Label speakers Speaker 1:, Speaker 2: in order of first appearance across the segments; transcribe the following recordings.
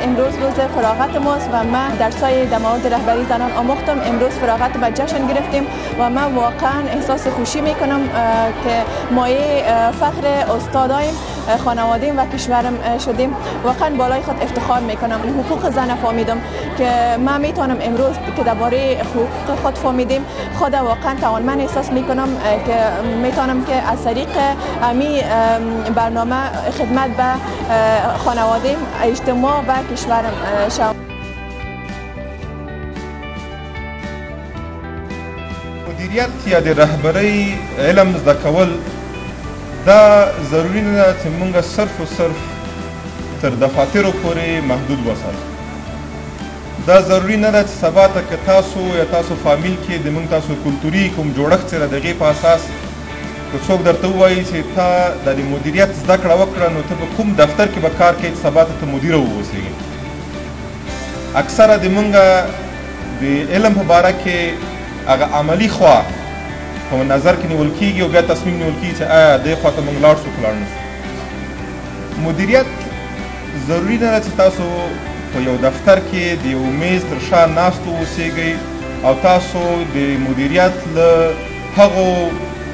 Speaker 1: امروز روز فراغت ماست و من درسای در مورد رهبری زنان آموختم. امروز فراغت به جشن گرفتیم و من واقعا احساس خوشی میکنم که مایه فخر استادایم، خانواده‌ام و کشورم شدیم. واقعا بالای خود افتخار میکنم. حقوق زن فهمیدم که من میتونم امروز که درباره حقوق خود فهمیدیم خود واقعا توانمند احساس میکنم که میتونم که از طریق امی برنامه خدمت به خانواده‌ام، اجتماع و کشورم شوم.
Speaker 2: مدیریت یا د رهبری علم زده کول دا ضروری نه ده چې موږ صرف و صرف تر دفاترو پورې محدود وساتو. دا ضروری نه ده چې سبا ته که تاسو یا تاسو فامیل کې د موږ تاسو کلتوري کوم جوړښت سره د هغې په اساس که څوک درته ووایي چې تا د مدیریت زده کړه وکړه نو ته په کوم دفتر کې به کار کوې چې سبا ته مدیره واوسېږې. اکثره د موږ د علم په باره کې هغه عملي خوا په نظر کې نیول کېږي او بیا تصمیم نیول کېږي چې آیا دې خوا ته موږ لاړ شو که لاړ نه شو. مدیریت ضروري نه ده چې تاسو په یو دفتر کې د یو میز تر شا ناست واوسېږئ او تاسو د مدیریت له هغو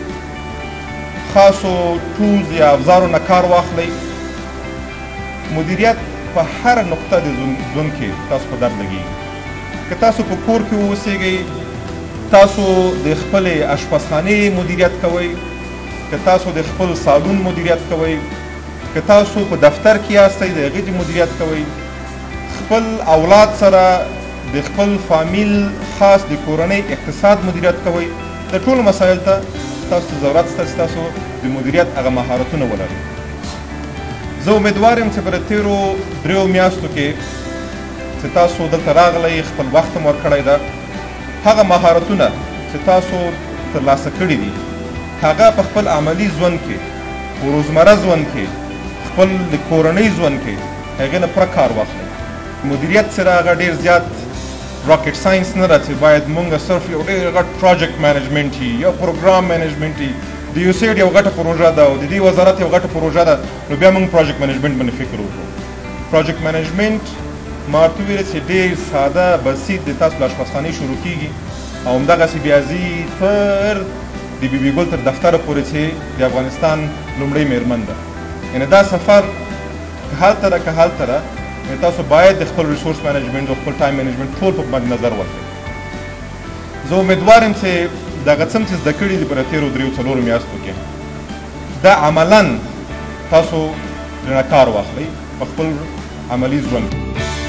Speaker 2: خاصو ټولز یا افزارو نه کار واخلئ. مدیریت په هر نقطه د ژوند کې تاسو په درد لګېږي. که تاسو په کور کې واوسېږئ تاسو د خپلې اشپزخانې مدیریت کوئ، که تاسو د خپل سالون مدیریت کوئ، که تاسو په دفتر کې یاستئ د هغې د مدیریت کوئ، خپل اولاد سره د خپل فامیل خاص د کورنۍ اقتصاد مدیریت کوئ. د ټولو مسایل ته تاسو ته ضرورت شته چې تاسو د مدیریت هغه مهارتونه ولرئ. زه امیدوار یم چې په تېرو 3 میاشتو کې چې تاسو دلته راغلی خپل وخت هم ورکړی ده، هغه مهارتونه چې تاسو ترلاسه کړي دي هغه په خپل عملي ژوند کې، په روزمره ژوند کې، خپل د کورنۍ ژوند کې هغې نه پوره کار واخلئ. مدیریت سره هغه ډېر زیات راکټ ساینس نه ده چې باید مونږ صرف یو ډېر غټ پروجیکټ مینجمنټ وي یا پروګرام مینجمنټ وي. د USAID یو غټه پروژه ده او د دې وزارت یو غټه پروژه ده نو بیا مونږ پروجیکټ مینجمنټ باندې فکر وکړو. پروجیکټ مینجمنټ ما ورته وویل چې ډېر ساده بسیط د تاسو له اشپزخانې شروع کېږي او همدغسې بیا ځي تر د بیبي ګل تر دفتره پورې چې د افغانستان لومړۍ میرمن ده. یعنې دا سفر که هلته ده که هلته ده تاسو باید د خپل ریسورس مینجمنټ او خپل ټایم مینجمنټ ټول په مد نظر ورکړئ. زه امیدوار یم چې دغه څه چې زده کړي دي په تېرو 3-4 میاشتو کې دا عملا تاسو ترېنه کار واخلئ په خپل عملي ژوند کې.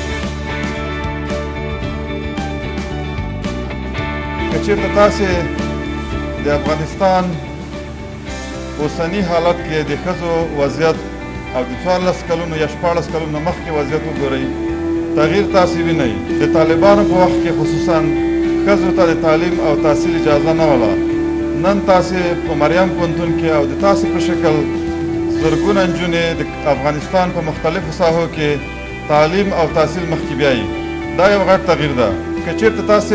Speaker 2: که چېرته تاسې د افغانستان اوسني حالت کې د ښځو وضعیت او د 14 کلونو یا 14 کلونو مخکې وضعیت وګورئ تغییر تاسې وینئ. د طالبانو په وخت کې خصوصا ښځو ته د تعلیم او تحصیل اجازه نه وله. نن تاسې په مریم پوهنتون کې او د تاسې په شکل زرګونه نجونې د افغانستان په مختلفو ساحو کې تعلیم او تحصیل مخکې بیایي. دا یو غټ تغییر ده. که چېرته تاسې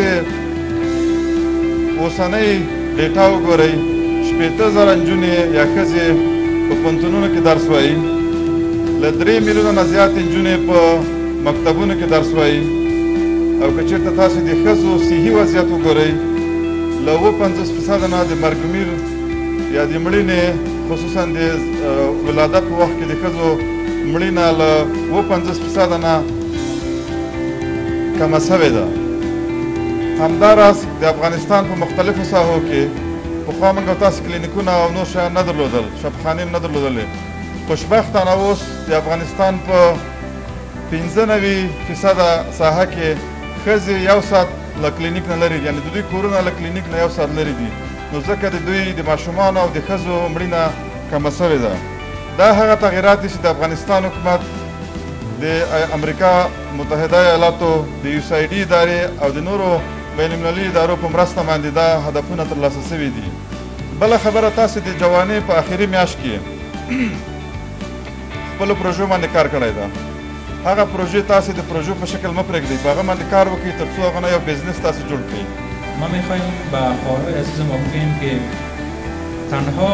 Speaker 2: اوسنۍ ډیټا وګورئ 80,000 نجونې یا ښځې په پوهنتونونو کې درس وایي، له 3 میلیونه نه زیاتې نجونې په مکتبونو کې درس وایي. او که چېرته تاسې د ښځو صحي وضعیت وګورئ له 50% نه د مرګمیر یا د مړینې خصوصا د ولادت په وخت کې د ښځو مړینه له 50% نه کمه سوې ده. همداراز د افغانستان په مختلفو ساحو کې پخوا موږ تاسې کلینیکونه او نور شیان نه درلودل، شفاخانې نه درلودلې. خوشبختانه اوس د افغانستان په 95% ساحه کې ښځې 1 ساعت له کلینیک نه لرې دي، یعنې د دوی کورونه له کلینیک نه 1 ساعت لرې دي. نو ځکه د دوی د ماشومانو او د ښځو مړینه کمه سوې ده. دا هغه تغییرات دي چې د افغانستان حکومت د امریکا متحده ایالاتو د USAID ادارې او د نورو بین المللي ادارو په مرسته باندې دا هدفونه ترلاسه سوي دي. بله خبره تاسې د جوانۍ په آخري میاشت کې خپلو پروژو باندې کار کړی ده. هغه پروژې تاسې د پروژو په شکل مه پرېږدئ، په هغه باندې کار وکړئ تر څو هغه نه یو بزنس تاسې جوړ کړئ.
Speaker 3: ما میخواهیم به خواهرای عزیز ما بگوییم که تنها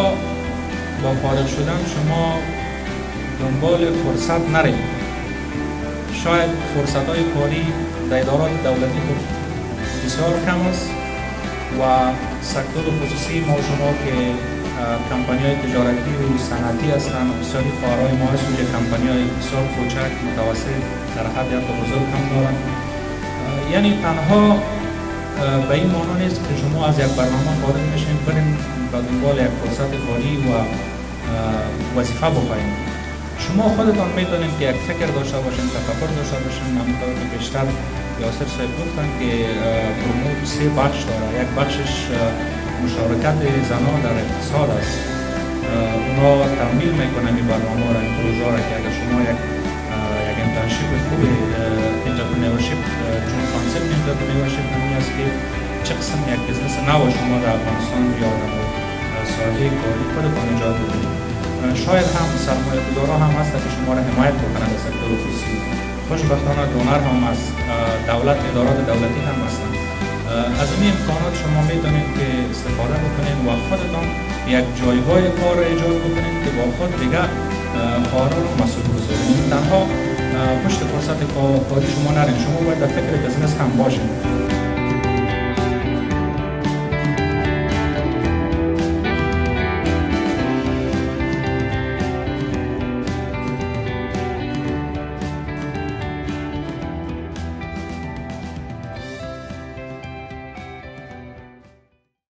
Speaker 3: با فارغ شدن شما دنبال فرصت نرید. شاید فرصت های کاری در ادارات دولتی بسیار کم است و سکتور خصوصی ما شما که کمپانی های تجارتی و صنعتی هستند و بسیاری خواهرهای ما هستند که کمپانی های بسیار کوچک متوسط در حد حتی بزرگ هم دارند. یعنی تنها به این معنا نیست که شما از یک برنامه خارج میشین برین به دنبال یک فرصت کاری و وظیفه بخواین. شما خودتان میتونید که یک فکر داشته باشین، تفکر داشته باشین. همونطور که بیشتر یاسر صاحب گفتن که پروموت 3 بخش داره. یک بخشش مشارکت زنان در اقتصاد است. اونا تمویل میکنن این برنامه را، این پروژه را که اگر شما یک انترنشیپ خوب انترپرنورشیپ، چون کانسپت انترپرنورشیپ همین است که چه قسم یک بزنس نو شما در افغانستان یا در ساحه کاری خودتان ایجاد بکنید. شاید هم سرمایه‌گذارها هم هست که شما را حمایت بکنند در سکتور خصوصی. خوشبختانه دونر هم هست، دولت، ادارات دولتی هم هستند. از این امکانات شما میتونید که استفاده بکنید و خودتان یک جایگاه کار را ایجاد بکنید که با خود دیگر خواهران رو مسئول بگذارید. تنها پشت فرصت کاری شما نرین، شما باید در فکر بزنس هم باشید.